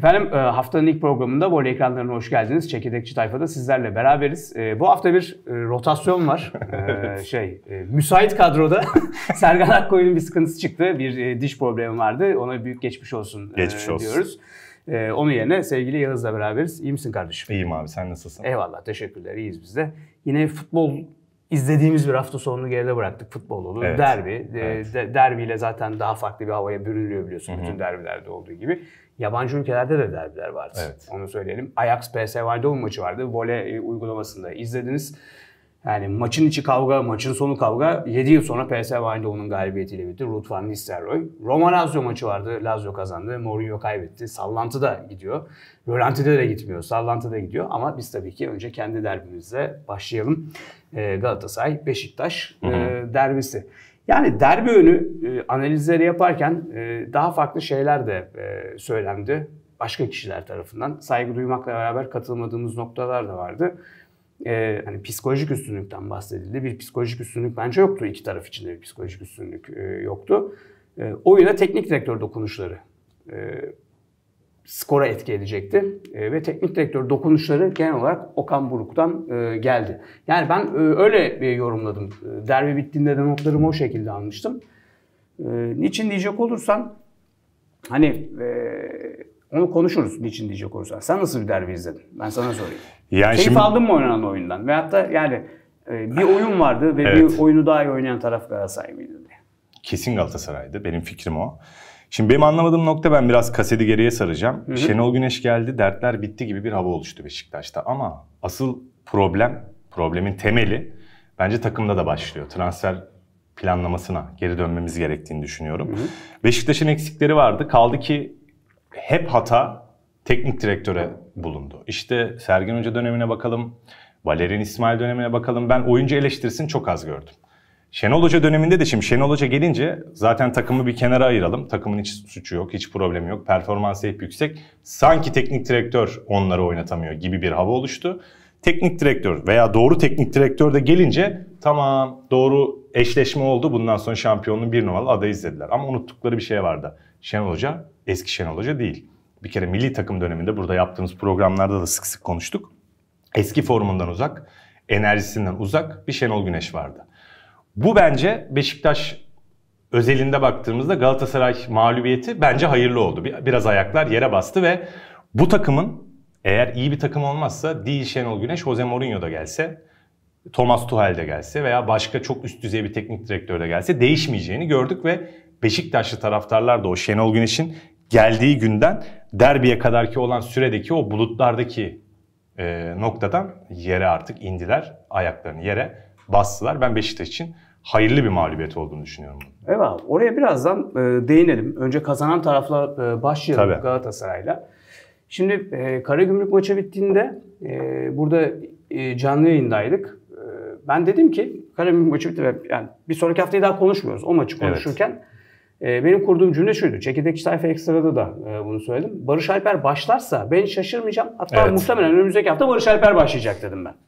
Efendim haftanın ilk programında voley ekranlarına hoş geldiniz. Çekirdekçi Tayfa'da sizlerle beraberiz. Bu hafta bir rotasyon var. Müsait kadroda Sergen Akkoyun'un bir sıkıntısı çıktı. Bir diş problemi vardı. Ona büyük geçmiş olsun, diyoruz. Onun yerine sevgili Yağız'la beraberiz. İyi misin kardeşim? İyiyim abi, sen nasılsın? Eyvallah, teşekkürler. İyiyiz biz de. Yine futbol izlediğimiz bir hafta sonunu geride bıraktık. Futbol olur. Evet. Derbi. Evet. Derbiyle zaten daha farklı bir havaya bürünüyor biliyorsun. Bütün derbilerde olduğu gibi. Yabancı ülkelerde de derbiler vardı. Evet. Onu söyleyelim. Ajax PSV Eindhoven maçı vardı. Voley uygulamasında izlediniz. Yani maçın içi kavga, maçın sonu kavga. 7 yıl sonra PSV Eindhoven'un galibiyetiyle bitti. Ruud van Nistelrooy. Roma Lazio maçı vardı. Lazio kazandı. Mourinho kaybetti. Sallantı da gidiyor. Rölanti'de de gitmiyor. Sallantı da gidiyor. Ama biz tabii ki önce kendi derbimizle başlayalım. Galatasaray Beşiktaş derbisi. Yani derbi önü analizleri yaparken daha farklı şeyler de söylendi. Başka kişiler tarafından. Saygı duymakla beraber katılmadığımız noktalar da vardı. Hani psikolojik üstünlükten bahsedildi. Bir psikolojik üstünlük bence yoktu. İki taraf için de bir psikolojik üstünlük yoktu. Oyuna teknik direktör dokunuşları skora etki edecekti. Ve teknik direktör dokunuşları genel olarak Okan Buruk'tan geldi. Yani ben öyle yorumladım. Derbi bittiğinde de notlarımı o şekilde almıştım. Niçin diyecek olursan hani onu konuşuruz niçin diyecek olursan. Sen nasıl bir derbi izledin? Ben sana sorayım. Yani keyif aldın mı oynanan oyundan? Veyahut da yani bir oyun vardı ve evet, bir oyunu daha iyi oynayan taraf Galatasaray mıydı diye. Kesin Galatasaray'dı. Benim fikrim o. Şimdi benim anlamadığım nokta, ben biraz kaseti geriye saracağım. Hı-hı. Şenol Güneş geldi, dertler bitti gibi bir hava oluştu Beşiktaş'ta. Ama asıl problemin temeli bence takımda da başlıyor. Transfer planlamasına geri dönmemiz gerektiğini düşünüyorum. Hı-hı. Beşiktaş'ın eksikleri vardı. Kaldı ki hep hata teknik direktöre bulundu. İşte Sergen Hoca dönemine bakalım, Valerian İsmail dönemine bakalım. Ben oyuncu eleştirisini çok az gördüm. Şenol Hoca döneminde de şimdi Şenol Hoca gelince zaten takımı bir kenara ayıralım. Takımın hiç suçu yok, hiç problemi yok. Performansı hep yüksek. Sanki teknik direktör onları oynatamıyor gibi bir hava oluştu. Teknik direktör veya doğru teknik direktör de gelince tamam, doğru eşleşme oldu. Bundan sonra şampiyonluğun bir numaralı adayı izlediler. Ama unuttukları bir şey vardı. Şenol Hoca eski Şenol Hoca değil. Bir kere milli takım döneminde burada yaptığımız programlarda da sık sık konuştuk. Eski formundan uzak, enerjisinden uzak bir Şenol Güneş vardı. Bu bence Beşiktaş özelinde baktığımızda Galatasaray mağlubiyeti bence hayırlı oldu. Biraz ayaklar yere bastı ve bu takımın eğer iyi bir takım olmazsa değil Şenol Güneş, Jose Mourinho da gelse, Thomas Tuchel de gelse veya başka çok üst düzey bir teknik direktör de gelse değişmeyeceğini gördük ve Beşiktaşlı taraftarlar da o Şenol Güneş'in geldiği günden derbiye kadarki olan süredeki o bulutlardaki noktadan yere artık indiler. Ayaklarını yere bastılar. Ben Beşiktaş için hayırlı bir mağlubiyet olduğunu düşünüyorum. Eyvallah. Oraya birazdan değinelim. Önce kazanan tarafla başlayalım. Tabii. Galatasaray'la. Şimdi Karagümrük maçı bittiğinde burada canlı yayındaydık. Ben dedim ki Karagümrük maçı bitti. Yani bir sonraki haftayı daha konuşmuyoruz. O maçı konuşurken. Evet. Benim kurduğum cümle şuydu. Çekirdekçi Tayfa Ekstra'da da bunu söyledim. Barış Alper başlarsa ben şaşırmayacağım. Hatta muhtemelen önümüzdeki hafta Barış Alper başlayacak dedim ben.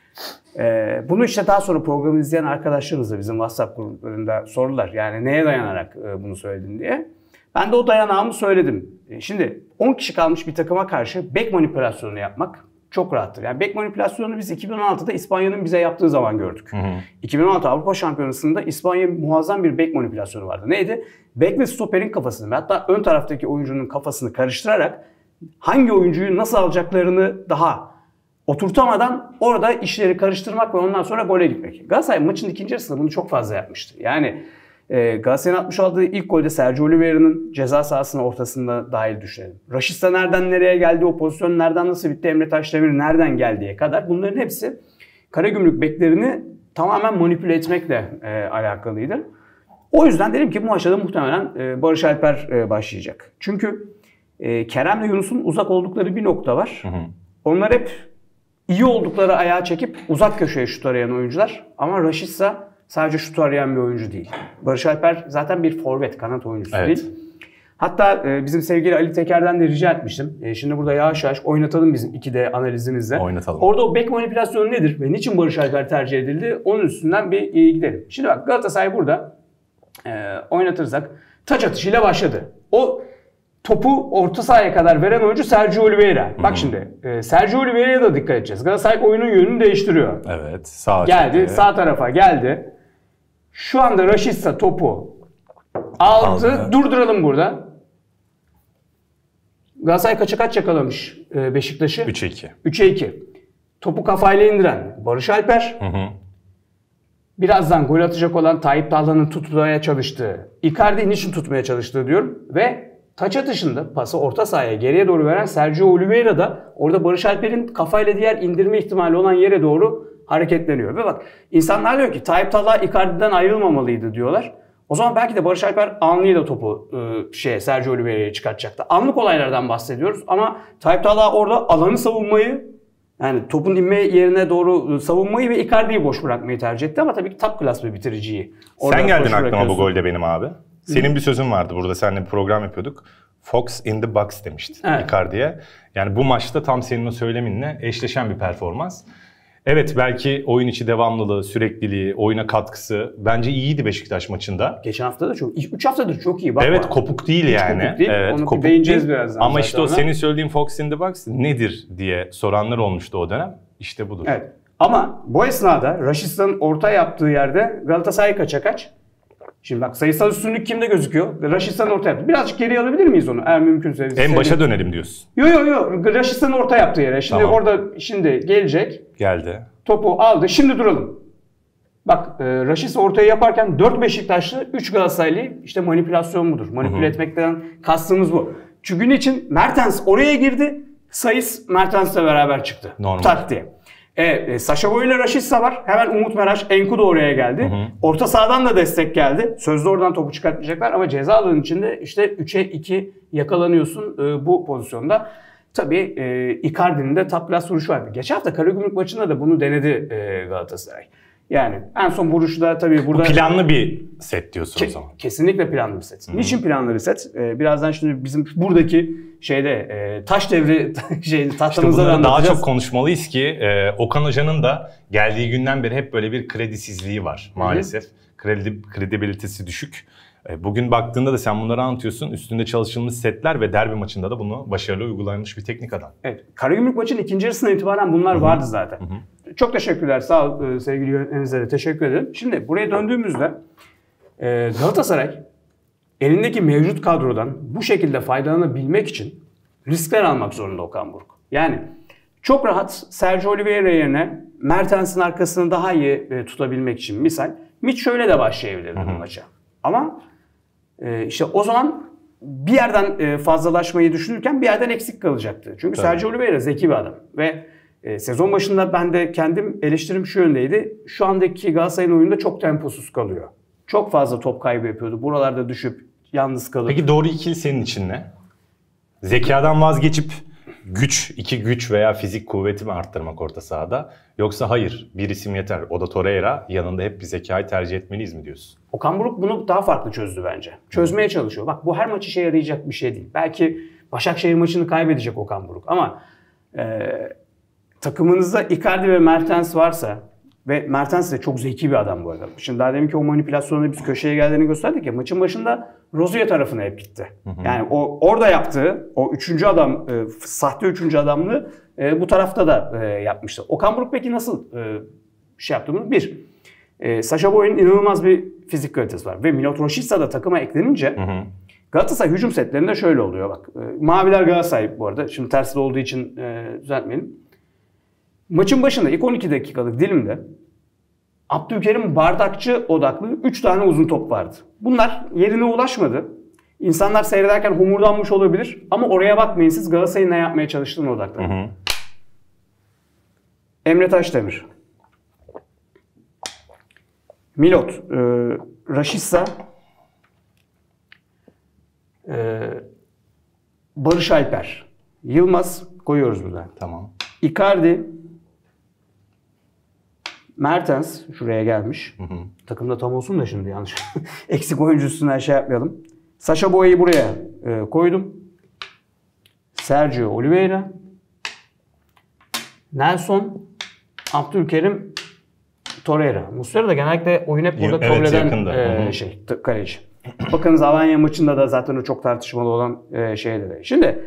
Bunu işte daha sonra programı izleyen arkadaşlarımız da bizim WhatsApp gruplarında sordular. Yani neye dayanarak bunu söyledin diye. Ben de o dayanağımı söyledim. Şimdi 10 kişi kalmış bir takıma karşı bek manipülasyonu yapmak çok rahattır. Yani bek manipülasyonunu biz 2016'da İspanya'nın bize yaptığı zaman gördük. 2016 Avrupa Şampiyonası'nda İspanya muazzam bir bek manipülasyonu vardı. Neydi? Bek ve stoperin kafasını ve hatta ön taraftaki oyuncunun kafasını karıştırarak hangi oyuncuyu nasıl alacaklarını daha oturtamadan orada işleri karıştırmak ve ondan sonra gole gitmek. Galatasaray maçın ikinci yarısında bunu çok fazla yapmıştı. Yani Galatasaray'ın atmış olduğu ilk golde Sergio Oliveira'nın ceza sahasının ortasında dahil düşünelim. Raşit'sa nereden nereye geldi, o pozisyon nereden nasıl bitti, Emre Taşdemir nereden geldiğe kadar bunların hepsi Karagümrük beklerini tamamen manipüle etmekle alakalıydı. O yüzden dedim ki bu maçta da muhtemelen Barış Alper başlayacak. Çünkü Kerem'le Yunus'un uzak oldukları bir nokta var. Onlar hep iyi oldukları ayağa çekip uzak köşeye şut arayan oyuncular. Ama Raşit'sa sadece şut arayan bir oyuncu değil. Barış Alper zaten bir forvet, kanat oyuncusu değil. Hatta bizim sevgili Ali Teker'den de rica etmiştim. Şimdi burada yavaş yavaş oynatalım bizim 2D analizimizle. Oynatalım. Orada o bek manipülasyonu nedir ve niçin Barış Alper tercih edildi? Onun üstünden bir gidelim. Şimdi bak Galatasaray burada oynatırsak taç atışıyla başladı. O topu orta sahaya kadar veren oyuncu Sergio Oliveira. Bak şimdi Sergio Oliveira'ya da dikkat edeceğiz. Galatasaray oyunun yönünü değiştiriyor. Evet. Sağ geldi. çekti. Sağ tarafa geldi. Şu anda Rashica topu aldı. Durduralım burada. Galatasaray kaç yakalamış Beşiktaş'ı? 3-2. 3'e 2. Topu kafayla indiren Barış Alper. Birazdan gol atacak olan Tayyip Talha'nın tutmaya çalıştığı, Icardi'nin için tutmaya çalıştığı diyorum. Ve taç atışında pası orta sahaya geriye doğru veren Sergio Oliveira da orada Barış Alper'in kafayla diğer indirme ihtimali olan yere doğru hareketleniyor. Ve bak insanlar diyor ki Tayyip Talha Icardi'den ayrılmamalıydı diyorlar. O zaman belki de Barış Alper anlıyla topu Sergio Oliveira'ya çıkartacaktı. Anlık olaylardan bahsediyoruz ama Tayyip Talha orada alanı savunmayı, yani topun inme yerine doğru savunmayı ve Icardi'yi boş bırakmayı tercih etti ama tabii ki top class bir bitiriciyi. Sen geldin aklıma bu golde benim abi. Senin bir sözün vardı burada, seninle bir program yapıyorduk. Fox in the box demiştin Icardi'ye. Yani bu maçta tam senin o söyleminle eşleşen bir performans. Evet, belki oyun içi devamlılığı, sürekliliği, oyuna katkısı bence iyiydi Beşiktaş maçında. Geçen hafta da çok, 3 haftadır çok iyi. Bakma. Evet, kopuk değil yani. Kopuk değil. Evet, onu kopuk değineceğiz değil. birazdan. Ama işte o senin söylediğin Fox in the box nedir diye soranlar olmuştu o dönem. İşte budur. Evet. Ama bu esnada Rashica'nın orta yaptığı yerde Galatasaray kaç? Şimdi bak sayısal üstünlük kimde gözüküyor? Rashica'nın orta yaptı. Birazcık geriye alabilir miyiz onu eğer mümkünse? En başa dönelim diyorsun. Yok. Rashica'nın orta yaptığı yere. Şimdi tamam. Orada gelecek. Geldi. Topu aldı. Şimdi duralım. Bak Rashica ortaya yaparken 4 Beşiktaşlı 3 Galatasaraylı işte manipülasyon budur. Manipüle etmekten kastımız bu. Çünkü niçin? Mertens oraya girdi. Sayıs Mertens'le beraber çıktı. Normal. Tak diye. Sacha Boey ile Rashica var. Hemen Umut Meraş, Enkudu oraya geldi. Orta sahadan da destek geldi. Sözde oradan topu çıkartmayacaklar ama ceza alanının içinde işte 3'e 2 yakalanıyorsun bu pozisyonda. Tabii Icardi'nin de top class vuruşu var. Geçen hafta Karagümrük maçında da bunu denedi Galatasaray. Yani en son vuruşta tabii burada... Bu planlı bir set diyorsun o zaman. Kesinlikle planlı bir set. Niçin planlı bir set? Birazdan şimdi bizim buradaki taş devri tahtamızda işte anlatacağız. daha çok konuşmalıyız ki Okan Hoca'nın da geldiği günden beri hep böyle bir kredisizliği var maalesef. Kredibilitesi düşük. Bugün baktığında da sen bunları anlatıyorsun. Üstünde çalışılmış setler ve derbi maçında da bunu başarılı uygulanmış bir teknik adam. Evet. Karagümrük maçının ikinci yarısından itibaren bunlar vardı zaten. Çok teşekkürler. Sağ ol sevgili yönetmeninize de teşekkür ederim. Şimdi buraya döndüğümüzde Galatasaray elindeki mevcut kadrodan bu şekilde faydalanabilmek için riskler almak zorunda Okan Buruk. Yani çok rahat Sergio Oliveira yerine Mertens'in arkasını daha iyi tutabilmek için misal şöyle de başlayabilirdi bu maça. Ama işte o zaman bir yerden fazlalaşmayı düşünürken bir yerden eksik kalacaktı. Çünkü Sergio Oliveira zeki bir adam ve sezon başında ben de kendim eleştirim şu yöndeydi. Şu andaki Galatasaray'ın oyunda çok temposuz kalıyor. Çok fazla top kaybı yapıyordu. Buralarda düşüp yalnız kalıp. Peki doğru ikili senin için ne? Zekadan vazgeçip iki güç veya fizik kuvveti mi arttırmak orta sahada? Yoksa hayır, bir isim yeter. O da Torreira, yanında hep bir zekayı tercih etmeliyiz mi diyorsun? Okan Buruk bunu daha farklı çözdü bence. Çözmeye çalışıyor. Bak bu her maç işe yarayacak bir şey değil. Belki Başakşehir maçını kaybedecek Okan Buruk ama takımınızda Icardi ve Mertens varsa ve Mertens de çok zeki bir adam bu arada. Şimdi daha demin ki o manipülasyonla biz köşeye geldiğini gösterdik ya, maçın başında Rozier tarafına hep gitti. Yani o orada yaptığı o üçüncü adam, sahte üçüncü adamlığı bu tarafta da yapmıştı. Okan Buruk peki nasıl yaptı bunu? Sacha Boey'in inanılmaz bir fizik kalitesi var ve Milot Rashica da takıma eklenince Galatasaray hücum setlerinde şöyle oluyor bak. Maviler Galatasaray bu arada. Şimdi tersi de olduğu için düzeltmeyelim. Maçın başında ilk 12 dakikalık dilimde Abdülkerim Bardakçı odaklı 3 tane uzun top vardı. Bunlar yerine ulaşmadı. İnsanlar seyrederken homurdanmış olabilir ama oraya bakmayın, siz Galatasaray'ın ne yapmaya çalıştığına odaklanın. Emre Taşdemir, Milot, Rashica, Barış Alper, Yılmaz koyuyoruz burada. Tamam. Icardi, Mertens şuraya gelmiş. Takımda tam olsun da şimdi yanlış. Eksik oyuncu üstünden yapmayalım. Sacha Boey'i buraya koydum. Sergio Oliveira, Nelson, Abdülkerim, Torreira. Muslera da genellikle oyun hep burada kabul eden kaleci. Bakınız Alanya maçında da zaten o çok tartışmalı olan şeyleri. Şimdi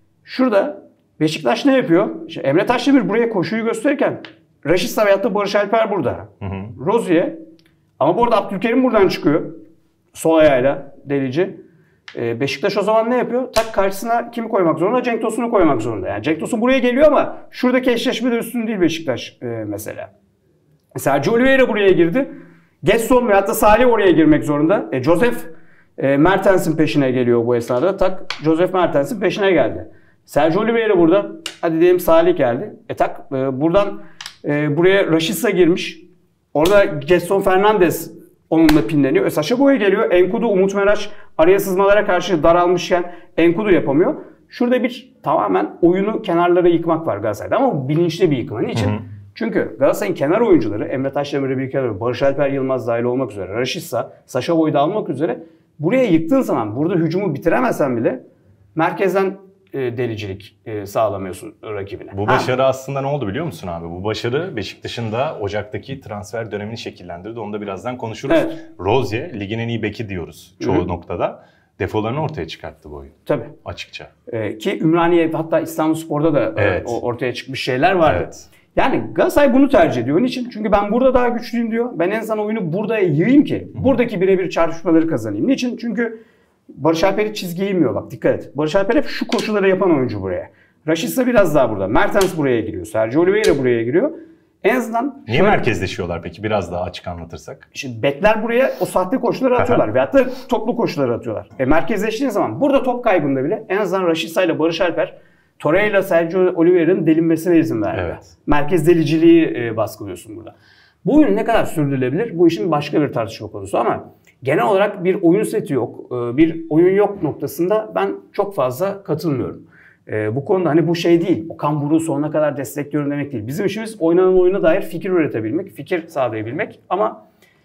şurada Beşiktaş ne yapıyor? İşte Emre Taşdemir buraya koşuyu gösterirken Rashica veyahut da Barış Alper burada. Rozier. Ama bu arada Abdülkerim buradan çıkıyor. Sol ayağıyla delici. Beşiktaş o zaman ne yapıyor? Tak karşısına kimi koymak zorunda? Cenk Tosun'u koymak zorunda. Yani Cenk Tosun buraya geliyor ama şuradaki eşleşme de üstün değil Beşiktaş mesela. Sergio Oliveira buraya girdi. Gedson veyahut da Salih oraya girmek zorunda. Joseph Mertens'in peşine geliyor bu esnada. Tak Joseph Mertens'in peşine geldi. Sergio Oliveira burada. Hadi diyelim Salih geldi. Tak buradan buraya Rashica girmiş. Orada Gedson Fernandes onunla pinleniyor. Sacha Boey geliyor. Enkudu, Umut Meraş araya sızmalara karşı daralmışken Enkudu yapamıyor. Şurada bir tamamen oyunu kenarlara yıkmak var Galatasaray'da ama bilinçli bir yıkma. Niçin? Çünkü Galatasaray'ın kenar oyuncuları Emre Taşdemir'e bir kere Barış Alper Yılmaz dahil olmak üzere, Rashica, Sacha Boey'da almak üzere buraya yıktığın zaman burada hücumu bitiremezsen bile merkezden delicilik sağlamıyorsun rakibine. Bu başarı aslında ne oldu biliyor musun abi? Bu başarı Beşiktaş'ın da Ocak'taki transfer dönemini şekillendirdi. Onu da birazdan konuşuruz. Evet. Rozier ligin en iyi beki diyoruz çoğu noktada. Defolarını ortaya çıkarttı bu oyun. Tabii. Açıkça. Ki Ümraniye hatta İstanbulspor'da da ortaya çıkmış şeyler vardı. Evet. Yani Galatasaray bunu tercih ediyor. Niçin? Çünkü ben burada daha güçlüyüm diyor. Ben en azından oyunu burada yığayım ki buradaki birebir çarpışmaları kazanayım. Niçin? Çünkü Barış Alper çizgiye inmiyor bak dikkat et. Barış Alper hep şu koşuları yapan oyuncu buraya. Rashica biraz daha burada. Mertens buraya giriyor. Sergio Oliveira buraya giriyor. En azından... Niye merkezleşiyorlar peki? Biraz daha açık anlatırsak. Şimdi bekler buraya o sahte koşuları atıyorlar. Veyahut da toplu koşuları atıyorlar. Merkezleştiği zaman burada top kaybında bile en azından Rashica ile Barış Alper Torreira ile Sergio Oliveira'nın delinmesine izin verdi. Evet. Merkez deliciliği baskılıyorsun burada. Bu oyun ne kadar sürdürülebilir? Bu işin başka bir tartışma konusu ama genel olarak bir oyun seti yok, bir oyun yok noktasında ben çok fazla katılmıyorum. Bu konuda hani bu şey değil, Okan Buruk'u sonuna kadar destekliyorum demek değil. Bizim işimiz oynanan oyuna dair fikir üretebilmek, fikir sağlayabilmek ama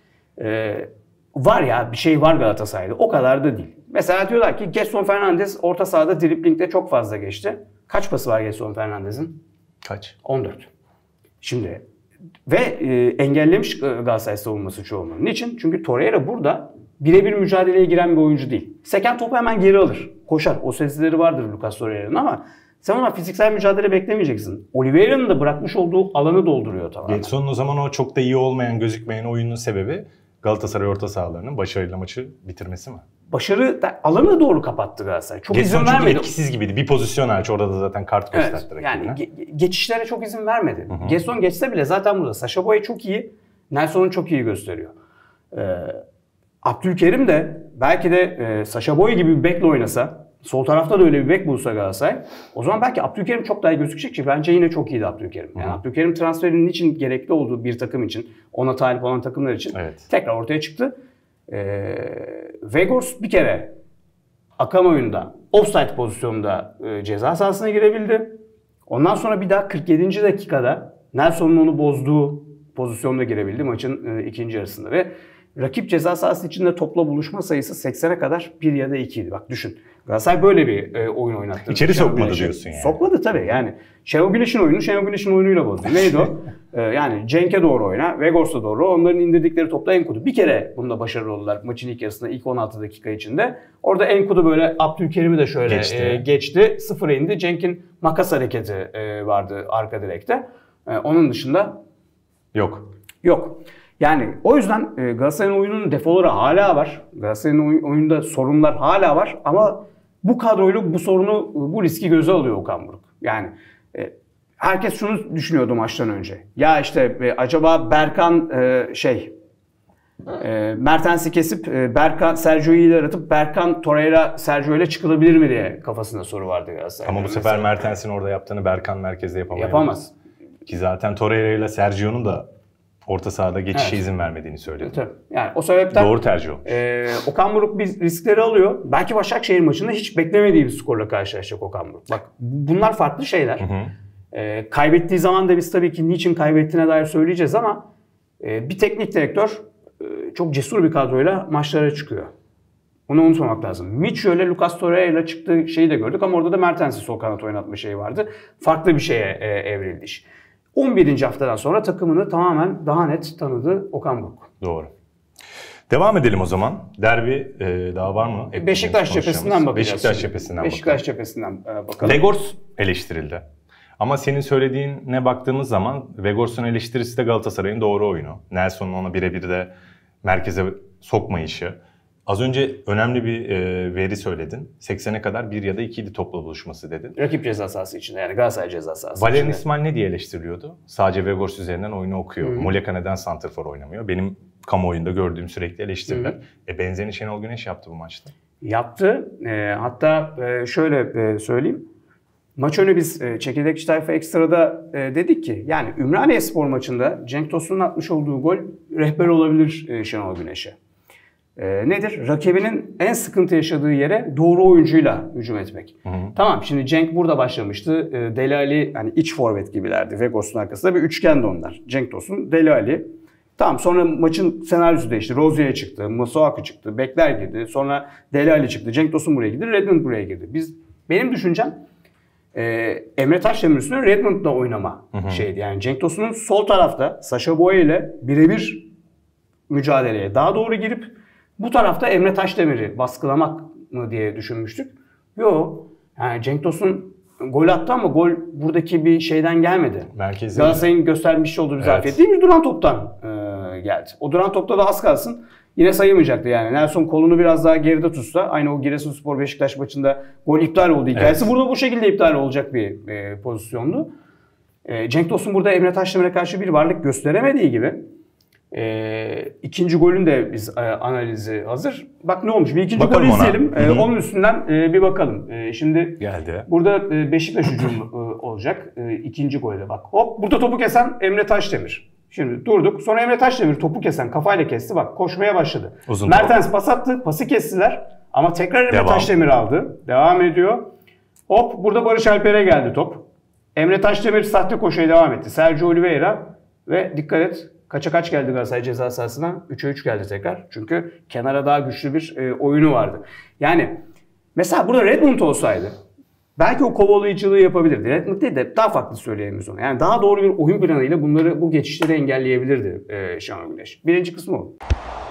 var ya bir şey var Galatasaray'da o kadar da değil. Mesela diyorlar ki Gedson Fernandes orta sahada driblingde çok fazla geçti. Kaç pası var Gedson Fernandes'in? Kaç? 14. Şimdi ve engellemiş Galatasaray savunması çoğunluğu. Niçin? Çünkü Torreira burada birebir mücadeleye giren bir oyuncu değil. Seken topu hemen geri alır. Koşar. O sesleri vardır Lucas Torreira'nın ama sen ona fiziksel mücadele beklemeyeceksin. Oliveira'nın da bırakmış olduğu alanı dolduruyor tamamen. Gedson'un o zaman o çok da iyi olmayan, gözükmeyen oyunun sebebi Galatasaray orta sahalarının başarıyla maçı bitirmesi mi? Başarı alanı doğru kapattı Galatasaray. Çok Gedson izin vermedi. Etkisiz gibiydi. Bir pozisyon hariç orada da zaten kart gösterdi. Evet, yani geçişlere çok izin vermedi. Gedson geçse bile zaten burada. Sacha Boey çok iyi. Nelson'u çok iyi gösteriyor. Abdülkerim de belki de Sacha Boey gibi bir bekle oynasa, sol tarafta da öyle bir bek bulsa Galatasaray, o zaman belki Abdülkerim çok daha iyi gözükecek ki bence yine çok iyiydi Abdülkerim. Yani Abdülkerim transferinin niçin gerekli olduğu bir takım için, ona talip olan takımlar için tekrar ortaya çıktı. Weghorst bir kere akan oyunda offside pozisyonunda ceza sahasına girebildi. Ondan sonra bir daha 47. dakikada Nelson'un onu bozduğu pozisyonda girebildi maçın ikinci yarısında ve rakip ceza sahası içinde topla buluşma sayısı 80'e kadar 1 ya da 2'ydi. Bak düşün. Galatasaray böyle bir oyun oynattı. İçeri sokmadı diyorsun yani. Sokmadı tabii yani. Şenol Güneş'in oyunu Şenol Güneş'in oyunuyla bozdu. Neydi o? Yani Cenk'e doğru oyna, Weghorst'a doğru onların indirdikleri topla Enkudu. Bir kere bunda başarılı oldular maçın ilk yarısında ilk 16 dakika içinde. Orada Enkudu böyle Abdülkerim'i de şöyle geçti. Sıfıra indi. Cenk'in makas hareketi vardı arka direkte. Onun dışında yok. Yani o yüzden Galatasaray'ın oyununun defoları hala var. Galatasaray'ın oyunda sorunlar hala var ama bu kadroyla bu sorunu, bu riski göze alıyor Okan Buruk. Yani herkes şunu düşünüyordu maçtan önce. Ya işte acaba Berkan Mertens'i kesip Berkan Sergio'yu ileri atıp Berkan Torreira Sergio ile çıkılabilir mi diye kafasında soru vardı Galatasaray'da. Ama bu sefer Mertens'in orada yaptığını Berkan merkezde yapamaz. Ki zaten Torreira ile Sergio'nun da orta sahada geçişe izin vermediğini söylüyordu. Tabii. Yani o sebepten doğru tercih olmuş. Okan Buruk bir riskleri alıyor. Belki Başakşehir maçında hiç beklemediği bir skorla karşılaşacak Okan Buruk. Bak bunlar farklı şeyler. Kaybettiği zaman da biz tabii ki niçin kaybettiğine dair söyleyeceğiz ama bir teknik direktör çok cesur bir kadroyla maçlara çıkıyor. Onu unutmamak lazım. Mitchell ile Lucas Torreira ile çıktığı şeyi de gördük ama orada da Mertens'i sol kanat oynatma şeyi vardı. Farklı bir şeye evrildi iş. 11. haftadan sonra takımını tamamen daha net tanıdı Okan Buruk. Doğru. Devam edelim o zaman. Derbi daha var mı? Beşiktaş cephesinden bakacağız. Beşiktaş cephesinden Beşiktaş cephesinden bakalım. Weghorst eleştirildi. Ama senin söylediğine baktığımız zaman Weghorst'un eleştirisi de Galatasaray'ın doğru oyunu. Nelson'un ona birebir de merkeze sokmayışı. Az önce önemli bir veri söyledin. 80'e kadar 1 ya da 2'ydi topla buluşması dedin. Rakip ceza sahası içinde, yani Galatasaray ceza sahası Valerian içinde. İsmail ne diye eleştiriliyordu? Sadece Weghorst üzerinden oyunu okuyor. Muleka neden santrfor oynamıyor? Benim kamuoyunda gördüğüm sürekli eleştiriler. Benzerini Şenol Güneş yaptı bu maçta. Yaptı. Hatta şöyle söyleyeyim. Maç önü biz Çekirdekçi Tayfa Ekstra'da dedik ki yani Ümraniyespor maçında Cenk Tosun'un atmış olduğu gol rehber olabilir Şenol Güneş'e. Nedir? Rakibinin en sıkıntı yaşadığı yere doğru oyuncuyla hücum etmek. Tamam, şimdi Cenk burada başlamıştı. Deli Ali hani iç forvet gibilerdi. Weghorst'un arkasında bir üçgendi onlar. Cenk Tosun, Deli Ali. Tamam, sonra maçın senaryosu değişti. Rozier çıktı, Masuaku çıktı, Bekler girdi. Sonra Deli Ali çıktı, Cenk Tosun buraya girdi, Redmond buraya girdi. Benim düşüncem Emre Taşdemir üstüne Redmond'la oynama şeydi. Yani Cenk Tosun'un sol tarafta Sacha Boey ile birebir mücadeleye daha doğru girip bu tarafta Emre Taşdemir'i baskılamak mı diye düşünmüştük. Yok. Yani Cenk Tosun gol attı ama gol buradaki bir şeyden gelmedi. Galatasaray'ın göstermiş olduğu bir zafiyet değil, bir duran toptan geldi. O duran topta da az kalsın yine sayılmayacaktı yani. Nelson kolunu biraz daha geride tutsa, aynı o Giresunspor Beşiktaş maçında gol iptal oldu hikayesi. Evet. Burada bu şekilde iptal olacak bir pozisyondu. Cenk Tosun burada Emre Taşdemir'e karşı bir varlık gösteremediği gibi ikinci golün de biz analizi hazır. Bak ne olmuş? Bir ikinci golü izleyelim. Onun üstünden bir bakalım. Şimdi geldi. Burada Beşiktaş hücumu olacak. İkinci golde bak. Hop, burada topu kesen Emre Taşdemir. Şimdi durduk. Sonra Emre Taşdemir topu kesen kafayla kesti. Bak koşmaya başladı. Uzun Mertens pas attı. Pası kestiler. Ama tekrar Emre Taşdemir aldı. Devam ediyor. Hop, burada Barış Alper'e geldi top. Emre Taşdemir sahte koşuya devam etti. Sergio Oliveira ve dikkat et. Kaça kaç geldi Galatasaray ceza sahasına? 3'e 3 geldi tekrar. Çünkü kenara daha güçlü bir oyunu vardı. Yani mesela burada Redmond olsaydı belki o kovalayıcılığı yapabilirdi. Redmond değil de daha farklı söyleyemeyiz onu. Yani daha doğru bir oyun planıyla bu geçişleri engelleyebilirdi Şenol Güneş. Birinci kısmı o.